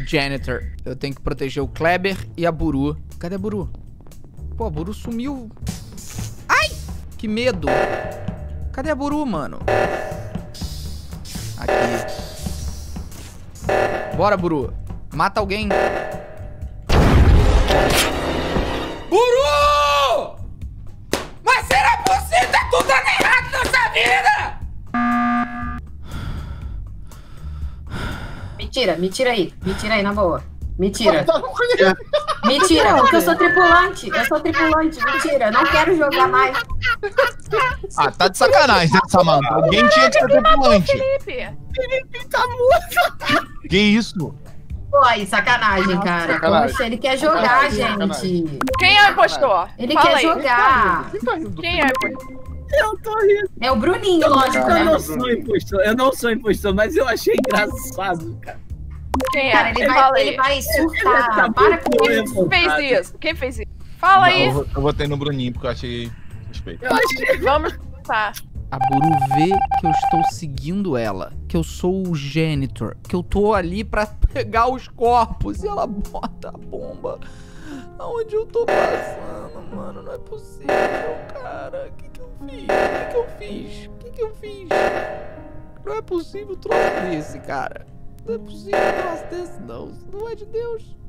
Janitor. Eu tenho que proteger o Kleber e a Buru. Cadê a Buru? Pô, a Buru sumiu. Ai! Que medo. Cadê a Buru, mano? Aqui. Bora, Buru. Mata alguém. Buru! Mas será possível? Tá tudo dando errado nessa vida! Me tira aí, na boa. Mentira, porque eu sou tripulante. Mentira, não quero jogar mais. Ah, tá de sacanagem, né, Samantha? Alguém tinha que ser tripulante. Felipe tá morto. Que isso? Pô, aí, sacanagem, cara. Sacanagem. Poxa, ele quer jogar, Sacanagem. gente. Quem é o impostor? Ele Fala quer aí. jogar. Quem é o impostor? Eu tô rindo. É o Bruninho, lógico, Eu né? não sou impostor, mas eu achei engraçado, cara. Quem Cara, é? ele Fala vai aí. surtar. Para com Quem isso. fez isso? Quem fez isso? Fala aí. Eu votei no Bruninho porque eu achei suspeito. Eu achei. Vamos. Tá. A Buru vê que eu estou seguindo ela, que eu sou o Janitor, que eu tô ali pra pegar os corpos e ela bota a bomba aonde eu tô passando, mano. Não é possível, cara. O que eu fiz? Não é possível um troço desse, cara. Não é possível um troço desse, não. Isso não é de Deus.